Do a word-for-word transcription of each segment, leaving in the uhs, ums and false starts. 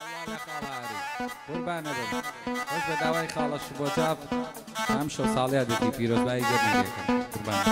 قوربانە بم خۆش بە داوای خاڵەش بۆ چاپ ئەم شەو ساڵیا دەتی پیرۆزبایی گەرمێکەکەم قوربانە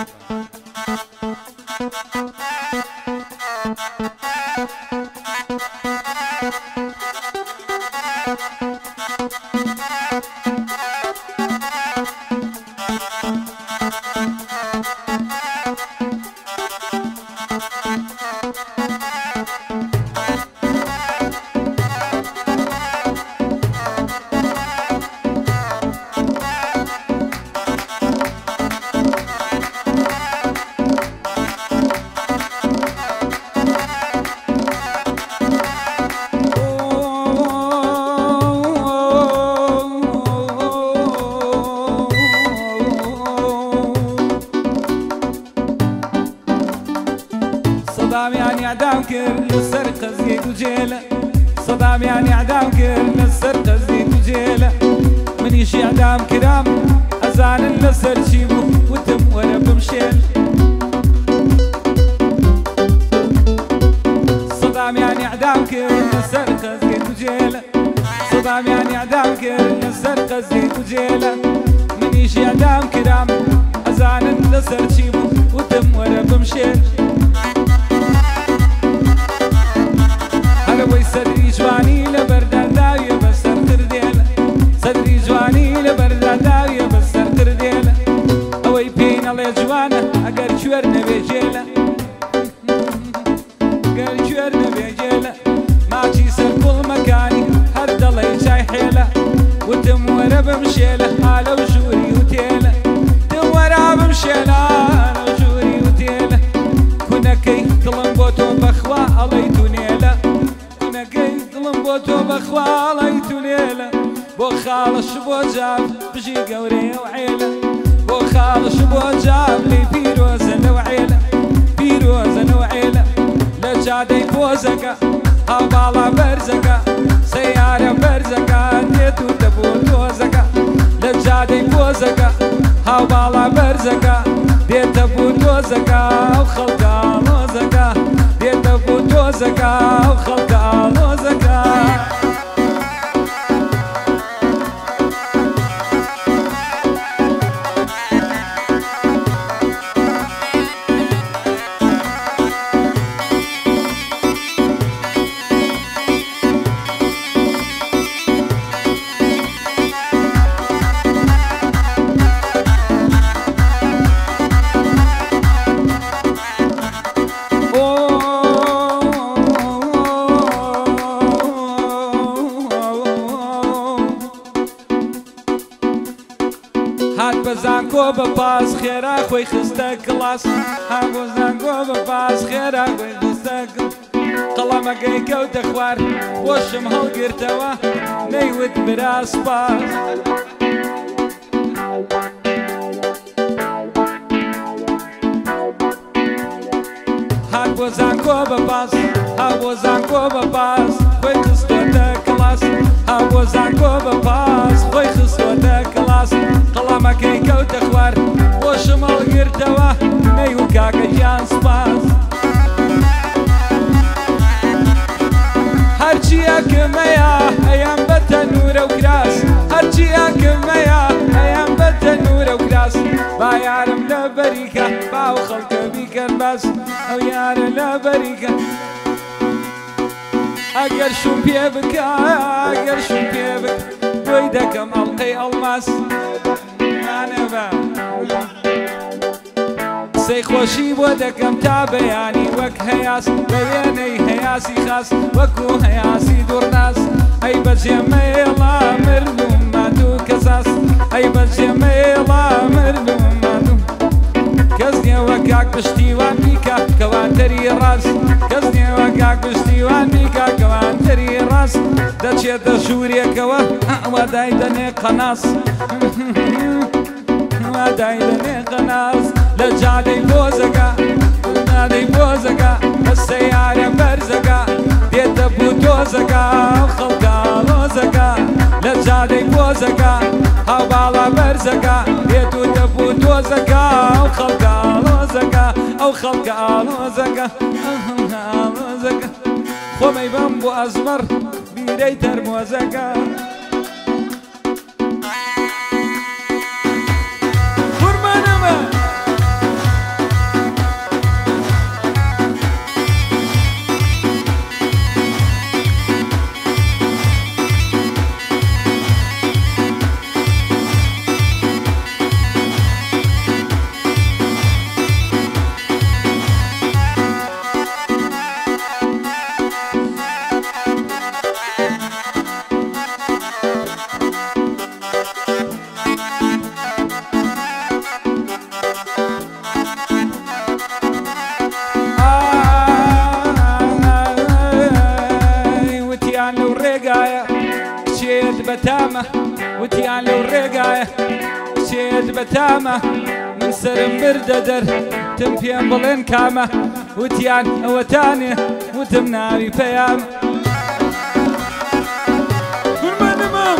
صدامياني عدام كر للسر قزيت وجيلة صدامياني عدام كر للسر قزيت وجيلة من يشي عدام كرام أزان للسر شيبو وتم ورا بمشيل صدامياني عدام كر للسر قزيت وجيلة صدامياني عدام كر للسر قزيت وجيلة من يشي عدام كرام أزان للسر شيبو وتم ورا بمشيل صدري جواني لبردان داوية بسر ترديلة صدري جواني لبردان داوية بسر ترديلة اوي بين الله جوانا اگر شور نبيجيلة اگر شور نبيجيلة ماشي سر كل مكاني هرد الله شاي حيلة وتم ورا بمشيلة على وجوري وتيلة تم ورا بمشيلة على وجوري وتيلة كنا كي تلمبوتو بخوا الله تونيلة بۆ تۆ بەخواڵەیت و لێلە بۆ خاڵش بۆ جاب بژی گەورەیە و عێلە بۆ خاڵش بۆ جاب لی پیرۆزە لەو عێلە پیرۆزە لەو عێلە لە جادەی پۆزەکە هاوباڵا بەرزەکە سەیارە بەرزەکە دێت و دەبۆ تۆزەکە لە جادەی پۆزەکە هاوباڵا بەرزەکە دێتە بۆ تۆزەکە و خەڵکە ئاڵۆزەکە دێتە بۆ تۆزەکە و خەڵکە ئاڵۆزەکە هات بزانگۆ بە پاس خێرا خۆی خستە کڵاس هات بۆ زانگۆ بە پاس خێرا خۆی خستە قەڵەمەکەی کەوتە خوار خۆشم هەڵگرتەوە نەیوت برا سپاس هات بۆ زانگۆ بە پاس هات بۆ زانگۆ بە پاس خۆی خستۆتە کڵاس هات بۆ زانگۆ بە پاس خۆی خستۆتە کڵاس قەڵەمەکەی کەوتە خوار خۆشم هەڵگرتەوە نەیوت کاکە گیان سپاس هەرچی ئەکمەیە ئەیان بە تەنورە و کراس هەرچی ئەکمەیە ئەیان بە تەنورە و کراس با یارم لە بەریکە باو خەڵکە بیکەن باس ئەو یارە لە بەریکە ئەگەر شوم پێ بکە ئەگەر شوم پێ بکە دوی دەکەم ئەڵقەی ئەڵماس نانەبە سەی خۆشی بۆ دەکەم تا بەیانی وەک هەیاس بە وێنەی هەیاسی خاس وەکو هەیاسی دوڕناس ئەی بەجێمەیڵا مردوم ماتوو کەساس ئەی بەجێمەیڵا مردوم ماتوو کەس نییەوە کاک پشتیوان بیکە کەوانتەری ڕاست کەس نییەوە کاک پشتیوان بیکە کەوانتەری ڕاست دەچێتە ژوورێکەوە وادای دەنێ قەناس وادای دەنێ قەناس لە جادەی بۆزەکە جادەی بۆزەکە لە سەیارە بەرزەکە دێتە بوو تۆزەکە و خەڵکە ئاڵۆزەکە لە جادەی بۆزەکە هاوباڵا بەرزەکە دێت و دەبوو تۆزەکە و خەڵکە ئاڵۆزەکە ئەو خەڵکە ئاڵۆزەکە ئاڵۆزەکە خۆمەی بەم بۆ ئەزمەر بیرەی تەرمۆزەکە قوربانەمە بتامة وتيان لو الرقاية شيد بتامة من سرم برددر تمفين بلين كامة وتيان وتانية وتمناري فيام قول ما نمام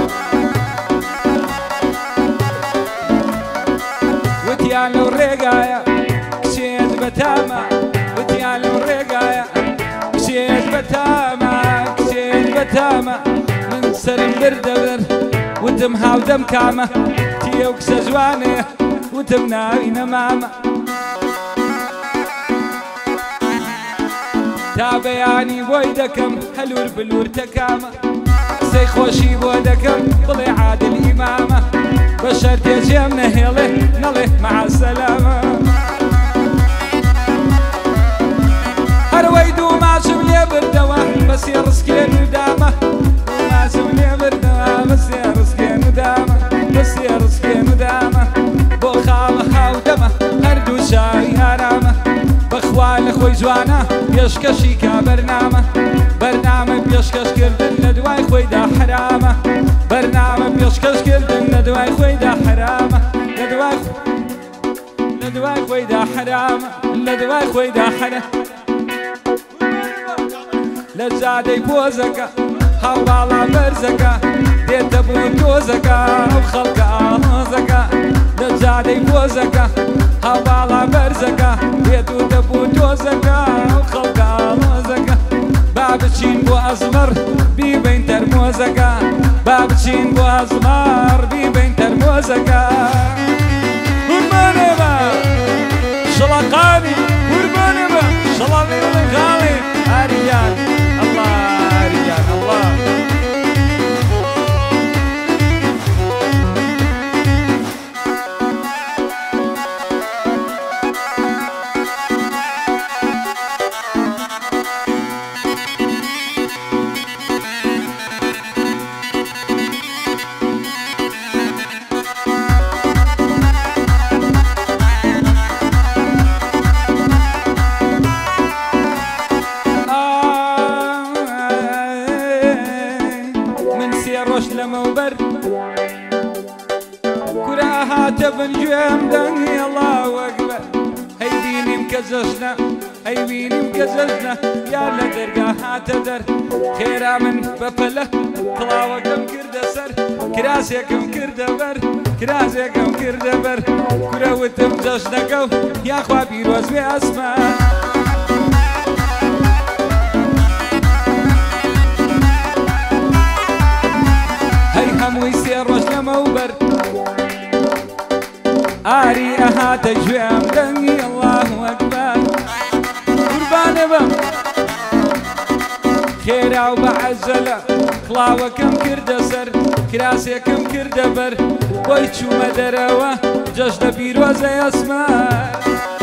وتيان لو الرقاية شيد بتامة وتيان لو الرقاية شيد بتامة شيد بتامة سرم بردبر وتم هاودم كامة تيوك سجواني وتم ناوي نمامة تابعاني بويدكم هلور بلور تكامة سي خوشي بودكم بلي عادل إمامة بشر تيجيم نهيله نلي مع السلامة هرويدو ما شبلي بردوة بس يرسكين ودامة سوني بردوام بس يا رزقين ودامة بس يا رزقين ودامة بو خالها ودمة هردو شاي هرامة بخوال خوي جوانا بيشكشي كبرنامة برنامة بيشكش كردن لدواي خوي دا حرامة برنامة بيشكش كردن لدواي خوي دا حرامة لدواي لدواي خوي دا حرامة لدواي خوي دا حرامة لجادي بوزكا هاوبالا برزكا ديت بوتوزكا وخلقا زكا لجادي بوزكا هاوبالا برزكا ديت بوتوزكا وخلقا زكا بابتشين بو أزمر بيبين ترموزكا بابتشين بو أزمر بيبين ترموزكا قربانبا شلقاني قربانبا شلقاني غالي أريان الله رجال الله بنجوم دني الله أكبر هيديني مكززنا هيديني مكززنا يا لدرجة تدر خيرا من بفله طلاوة كم كرد سر كراسي كم كرد بر كراسي كم كرد بر كرة وتمزجنا كو يا خوابي روز بأسماء هي هم ويسير رجل موبر آري أهات جوام دني الله أكبر قربان بم خيرا وبعزلة خلاوة كم كرد سر كراسي كم كرد بر ويتشو مدروة جشن بيروزة أسماء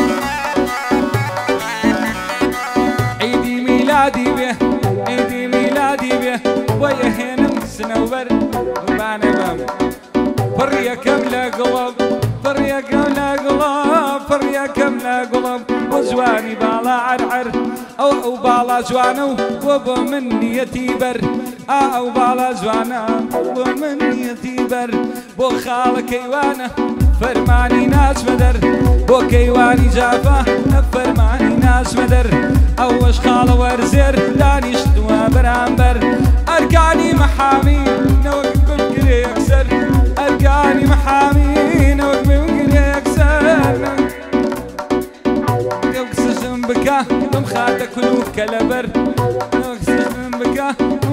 عيدي ميلادي به عيدي ميلادي به ويهنم سنوبر قربان بم فريا كم لا قلب فريا كم لا قلب فريا كم لا قلب وزواني بالا عرعر او او بالا زوانو وبو من نيتي بر او بالا زوانا وبو من نيتي بر بو خالك كيوانا فرماني ناس مدر بو كيواني جافا فرماني ناس مدر اوش خال ورزير داني شدوا برامبر اركاني محامي نوك بمكري اكسر اركاني محامي نوك بمكري اكسر يوكسجن بكا بمخاتە کولوکە لەبەر بکە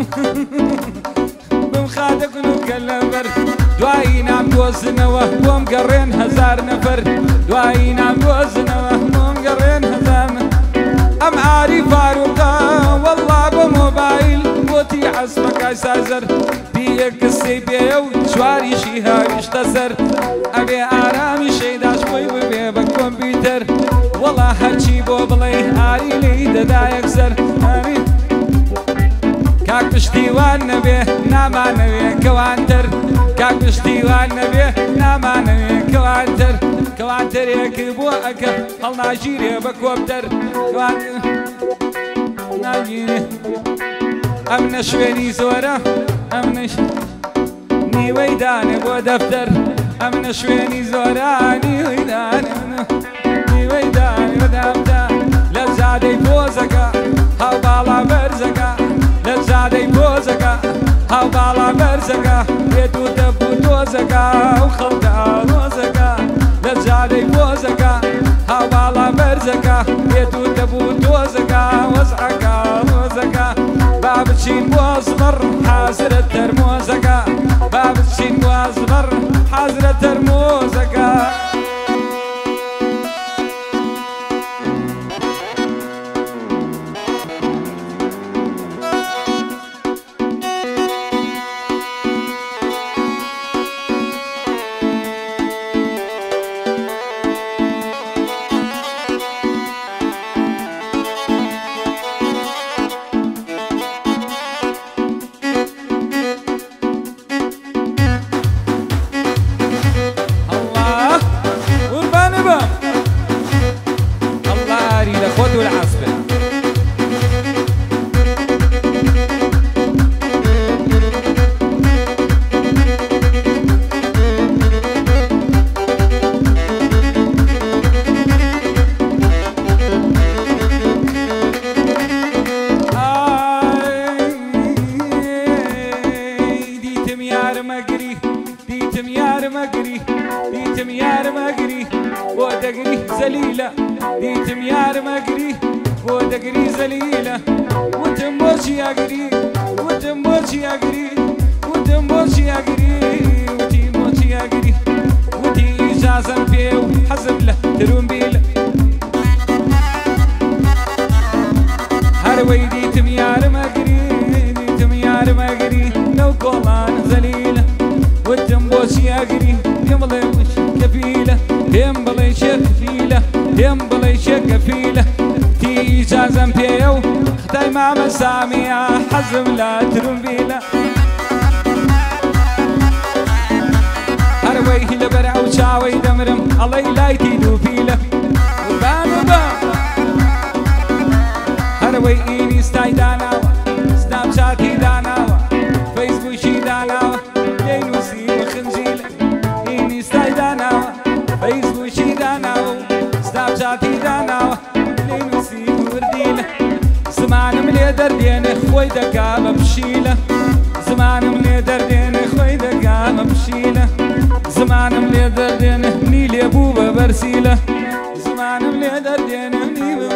بمخاتە کولوکە لەبەر دوایی نام دۆزنەوە بۆم گەڕێن هەزار نەفەر دوایی نام دۆزنەوە بۆم گەڕێن هەزار ئەم ئاری فاروقە وەڵڵا بە مۆبایل بۆتی عەسبەکای سازەر دیە کەسەی بێ و چواریشی هاویشتە سەر ئەبێ ئارامی شەیداش بۆی ببێ بە کۆمپیوتەر وەڵا هەرچی بۆ بڵێ ئاری لی دەدا یەکسەر کاک پشتیوان نەبێ نامانەوێ کەوانتەر کاک پشتیوان نەبێ نامانەوێ کەوانتەر کەوانتەرێکی بۆ ئەکە هەڵناژیرێ بە کۆپتەر ناگیرێ ئەم نە شوێنی زۆرە ئەم نەش نیوەی دانێ بۆ دەفتەر ئەم نە شوێنی زۆرە نیوەی دانێ نیوەی دانێ بە دەفتەر لە زادەی پۆزەکە هەڵباڵا بەرزەکە لە زادەی پۆزەکە هەڵباڵا بەرزەکە بێت و دەبوو دۆزەکە و خەڵکە ڕۆزەکە لە زادەی پۆزەکە هەڵباڵا بەرزەکە بێت و دەبوو دۆزەکە وەزعەکە ڕۆزەکە با بچین بۆ زڵڕ حازرە تەرمۆزەکە با بچین بۆ زڵڕ حازرە تەرمۆزەکە ديتم يا رمقري ودقري زليلة وتم بوشي أقري وتم بوشي أقري وتم بوشي أقري وتي بوشي أقري وتي إجازة فيه حزب له تروم بيله هروي ديتم يا رمقري ديتم يا رمقري لو قولان زليلة وتم بوشي أقري يمضي وش كفيلة يمضي شكفيلة يمضي شكفيلة تي إجازة فيه ختاي مع مسامية حزب لا تروم بيله هروي لبرع وشاوي دمرم الله يلايتي دوفيله وبانو بان هروي إيني ستاي داناوا سناب شاتي داناوا فيسبوكي داناوا لينوسي وخنزيله إيني ستاي داناوا فيسبوكي داناوا سناب شاتي داناوا لينوسي ورديله زمان ملي دردينه خوي دقا بمشيله زمان ملي دردينه خوي دقا بمشيله زمان ملي دردينه نيلي بوبا برسيله زمان ملي دردينه نيلي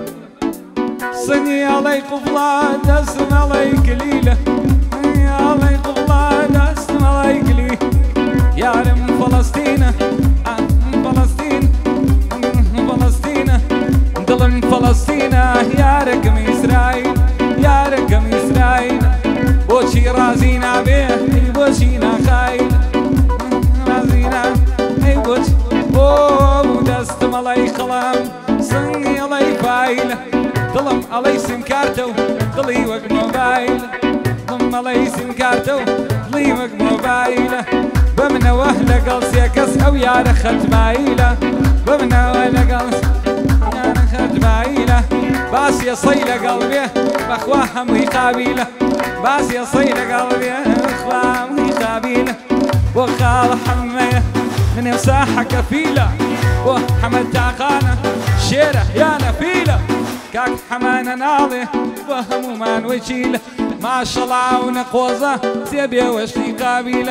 صني علي قبلة دسم علي قليلة علي قبلة دسم علي قليلة يا رم فلسطين فلسطين فلسطين ظلم فلسطين يا رقم إسرائيل يا رقم إسرائيل بوشي رازينا به بوشينا خايل رازينا اي بوش او دستم علي خلام صني علي فايل ظلم علي سم كارتو ضلي وق موبايل ظلم علي سم كارتو ضلي وق موبايل بمنا وهلا قلس يا كس او يا رخت بايله بمنا وهلا قلس يا رخت بايله باس يا صيله قلبي باخواهم قابيله باس يا صيله قلبي باخواهم قابيله وخال حميه من يساحه كفيله وحمد تعقانه شيره يا نفيله كاك حمانا ناضي وهمومان وشيله ما شاء الله ونقوزه سيبيا وشي قابيله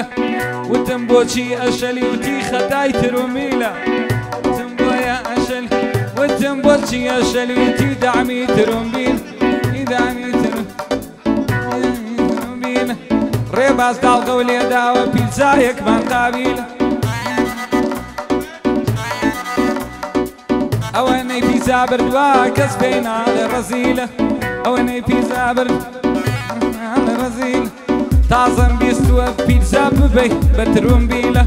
وتنبوشي اشلي وتي خداي تروميله تنبويا اشلي وتم بولشي يا شلويتي دعمي ترومبين دعمي ترومبين ريباس دالقة وليدا وبيتزايك من قابيل اواني بيتزا بردوا كسبين على رزيلة اواني بيتزا برد على رزيلة تازم بيستوى بيتزا ببي بترومبيلة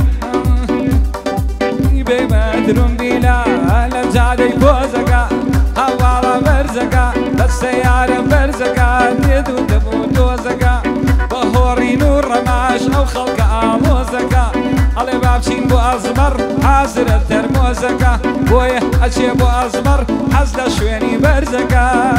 بي بترومبيلة لجادي بوزكا هوالا برزكا للسيارة برزكا ديدو دبو دوزكا بهوري نور رماش او خلق آلوزكا علي بابشين بو أزمر حاضر الترموزكا بويا أشي بو أزمر حزل شويني برزكا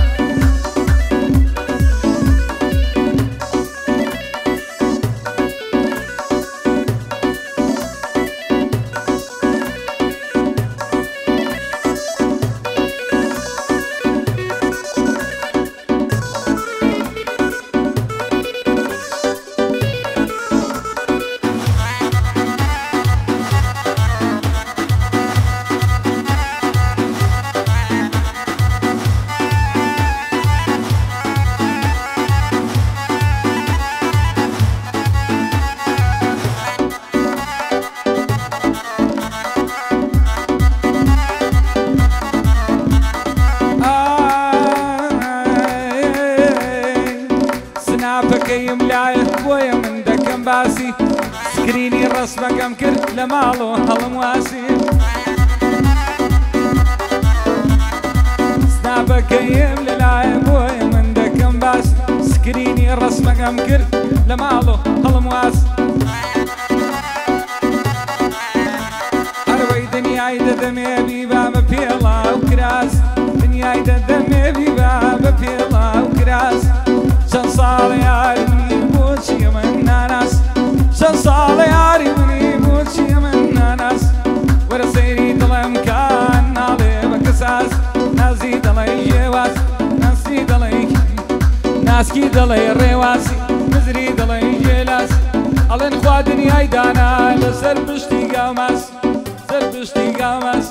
بويا من دكم باسي سكريني رسمك امكر لمالو هلم واسي سنابك يم للعين بويا من دكم باسي سكريني رسمك امكر لمالو هلم واسي اروي دنياي دمي بيبا ببيلا وكراس دنياي دمي بيبا ببيلا وكراس شن صار يا بوشي من ناس شن صار يا مني بوشي من ناس ورسيري ظلم كان علي بكساس ناسي دلي جواس ناسي دلي ناسكي دلي ريواسي نزري دلي جلاس على نخوادني هيدانا لسر بشتي قاماس سر بشتي قاماس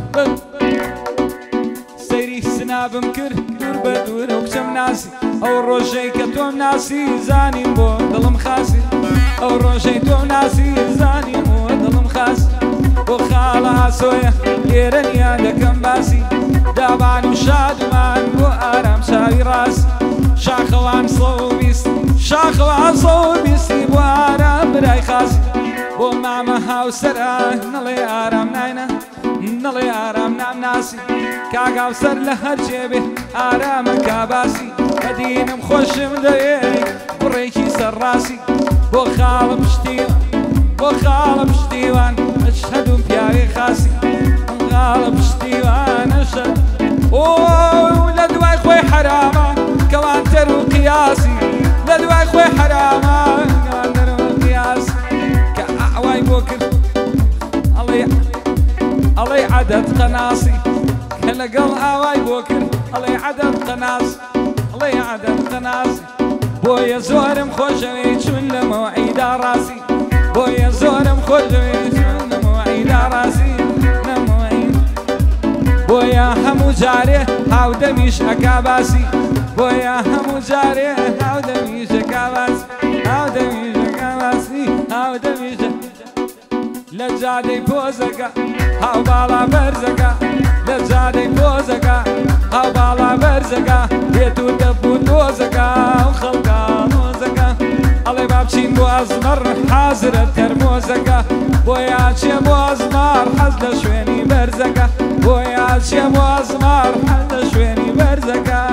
سيري سناب مكر دور بدور وكشم ناسي او روشي كتوم ناسي زاني مو دلم خاسي او روشي توم ناسي زاني مو دلم خاسي وخالها سويا ليرنيا دكم باسي دابان وشادمان وآرام شاوي راسي شاخوان صوبيس شاخوان صوبيس وآرام براي خاسي وماما هاو سرا نلي آرام ناينا نلي آرام نام ناسي كاقاو سر لهر جيبه آرام كاباسي مدينم خوشم ديك بريكي سر راسي بو خالب شتيوان بو خالب شتيوان اشهدون بياغي خاسي غالب شتيوان اشهد اوه لدواي خوي حراما كمان ترو قياسي لدواي خوي حراما كمان ترو قياسي كأعواي بوكر الله الله عدد قناصي كلا قل أعواي بوكر الله عدد قناصي الله عدد قناصي بويا زورم خوشوي شون موعيد راسي بويا زورم خوشوي شون موعيد راسي موعيد بويا همو جاري هاو دميش أكاباسي بويا همو جاري هاو دميش أكاباسي هاو دميش أكاباسي هاو دميش لجادي بوزكا هاو بالا برزكا لجادي بوزكا هاو بالا برزكا بيتو دبو دوزكا وخلقا موزكا الله بابشين بو أزمر حاضر الترموزكا بويا شي بو أزمر حزل شويني برزكا بويا شي بو أزمر حزل شويني برزكا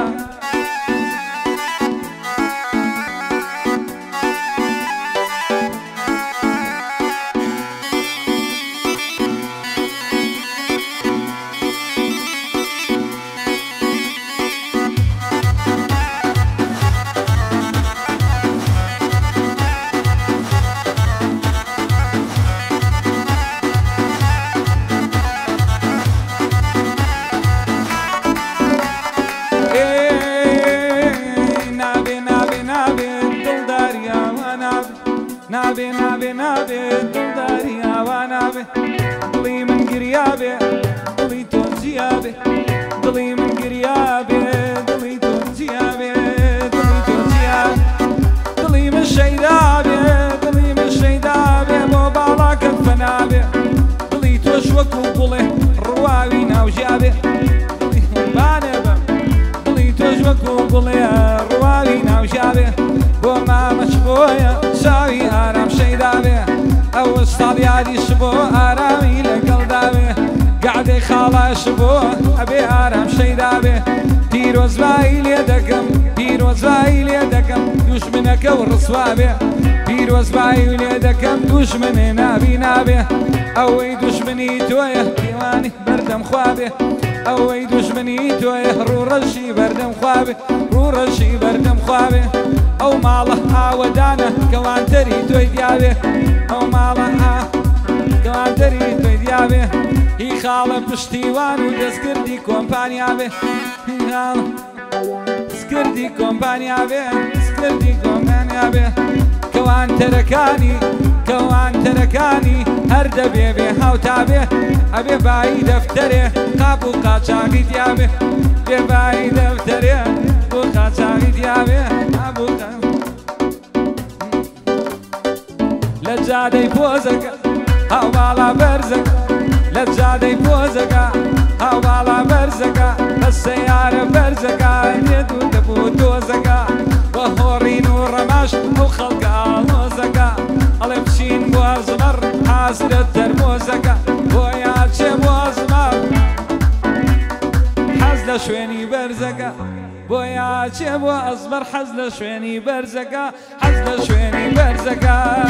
نابي نابي نابي داريا ونابي ضلي من قريابي ضلي توجي جيابي دلي من قريابي دلي تون جيابي دلي تون جيابي دلي من شيدابي دلي من شيدابي بو بالاك الفنابي دلي توش وكو قولي رواوي ناو جابي دلي بانبا دلي توش وكو قولي رواوي ناو جابي بو ما مشبويا شاوي آرام شيدابي او استاذيادي شبو آرامي لقلدابي قعدي خالا شبو ابي آرام شيدابي بيروز بايلي دقم بيروز بايلي دقم دشمنك والرصوابي بيروز بايلي دقم دشمن نابي نابي اوي دشمني تويه ديواني بردم خوابي اوي دشمني تويه رو رشي بردم خوابي رو رشي بردم خوابي او ماله عودانا كوان تري توي ديابي او ماله كوان تري توي ديابي هي خاله پشتیوان و دستگردی کمپانیا بی دستگردی کمپانیا بی دستگردی کمپانیا بی کوان ترکانی کوان ترکانی هر دبی بی هاوتا بی ابی بایی دفتره قابو قاچاقی دیابی بی بایی دفتره بو قاچاقی دیابی قابو لجادی پوزک هاو بالا برزک لجادي بوزقا هاو بالا برزقا السيارة برزقا يدو دبو دوزقا وهورين ورماش وخلقا موزقا البشين بوازمر حاسر الترموزقا وياتش بوازمر حزل شويني برزقا وياتش بوازمر حزل شويني برزقا حزل شويني برزقا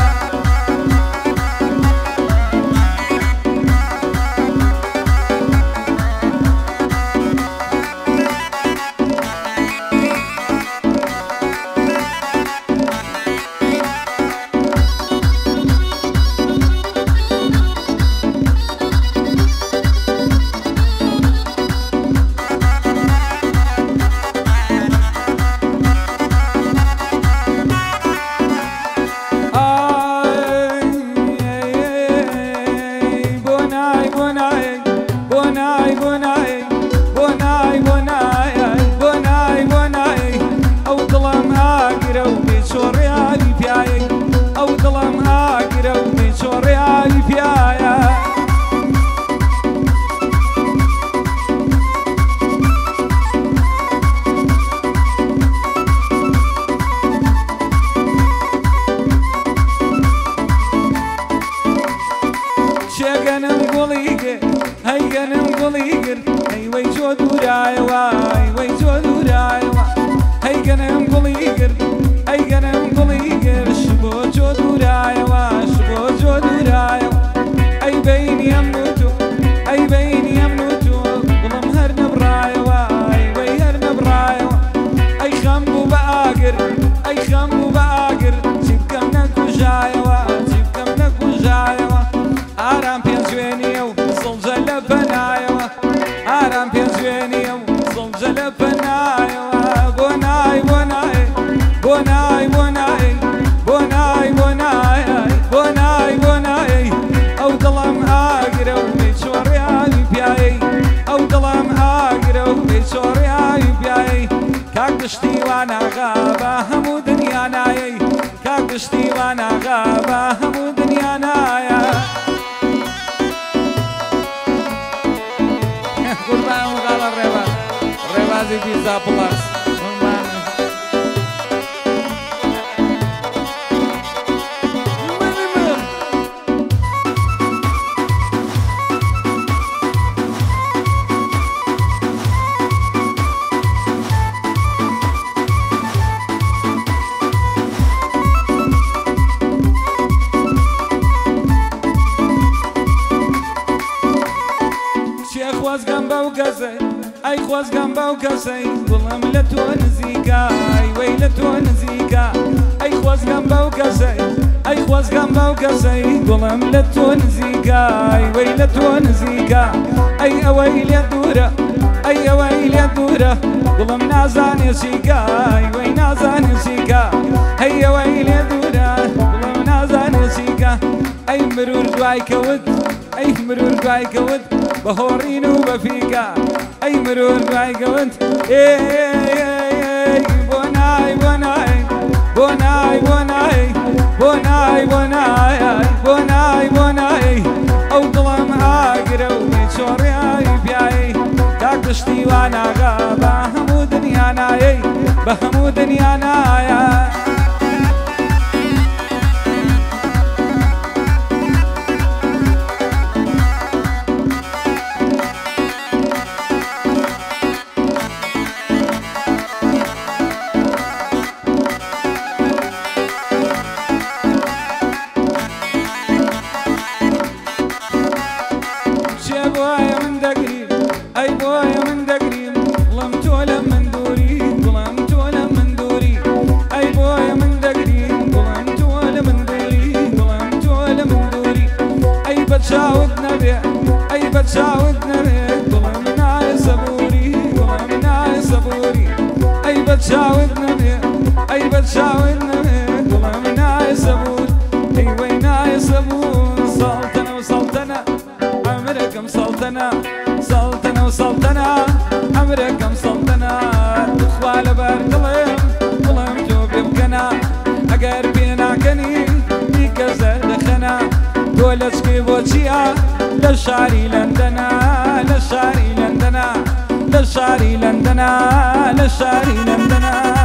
وانا غابة همو دنيا ناي كاكشتي وانا غابة همو دنيا ناي قربان وقال الربا الربازي بيزا بلاس اي خواز جنبه وكسي والله ملتو نزيكا اي ويلتو نزيكا اي خواز جنبه وكسي اي خواز جنبه وكسي والله ملتو نزيكا اي ويلتو نزيكا اي اويل يا دورة اي اويل يا دورة والله منازاني سيكا اي وينازاني سيكا اي اويل يا دورة والله منازاني سيكا اي مرور دواي كود اي مرور دواي كود بهورين وبفيكا أي مرور باي قوانت إيه إيه بوناي بوناي بوناي بوناي بوناي بوناي بوناي بوناي أو ظلم آقر وميشوري بياي تاكشتي وانا غابا همو دنيانا يي بهمو دنيانا يا شاودنا بيه أي بتشاودنا بيه ظلمنا صبوري ظلمنا صبوري أي بتشاودنا بيه أي بتشاودنا بيه ظلمنا صبور أي وينا صبور سلطنة وسلطنة عمركم سلطنة سلطنة وسلطنة عمركم سلطنة تخوال بردلهم ظلم جوب يبكنا أقر بينا كني ديك زردخنا دولتك بوتشيا لشاري لندنا لشاري لندنا لشاري لندنا لشاري لندنا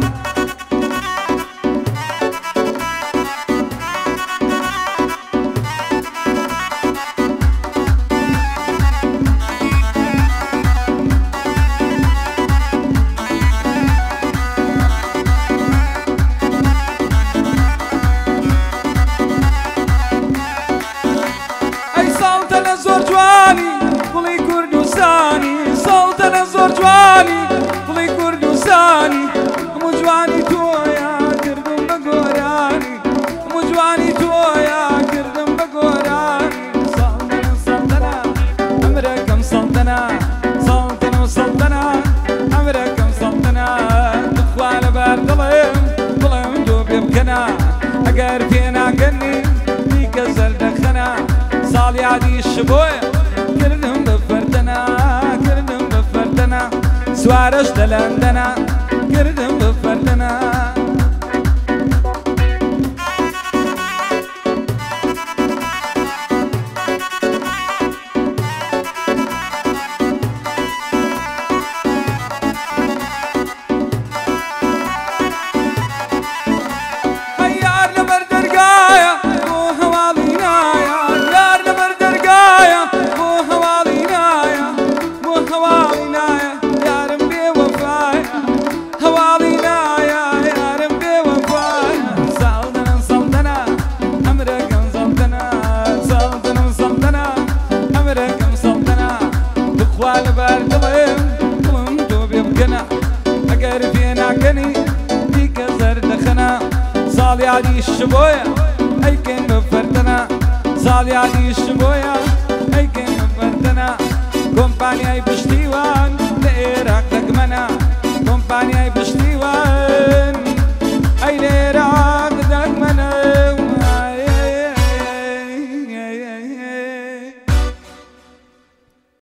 زور جواني بڵی کوردستانی سەڵتەنە زۆر جوانی بڵی کوردستانی هەموو جوانی تۆیە کردم بە گۆرانی هەموو جوانی تۆیە کردم بە گۆرانی سەڵتەنە سەڵتەنە ئەمرەکەم سەڵتەنە سەڵتەنە و سەڵتەنە ئەمرەکەم سەڵتەنە دخوا لەبەر دڵێم بڵێم تۆ پێ بکەنە ئەگەر پێ ناکەنی دیکە زەردەخەنە ساڵی عادیش بۆیە کردم بفردنا کردم بفردنا سوارش دلندنا کردم بفردنا هيار لبر درگايا بو هوالينايا يار لبر درگايا بو هوالينايا بو هوالينايا يارم بوفايا هوالينايا يارم بوفايا سلطنة سلطنة أمريكان سلطنة سلطنة سلطنة أمريكان سلطنة دخوال بردلهم ظلم تو بيبكنا أقر فينا كني ديك زردخنا صالي عادي الشبوية أي كان بفردنا صالي عادي الشبوية أي كان بفردنا كومبانيا بشتي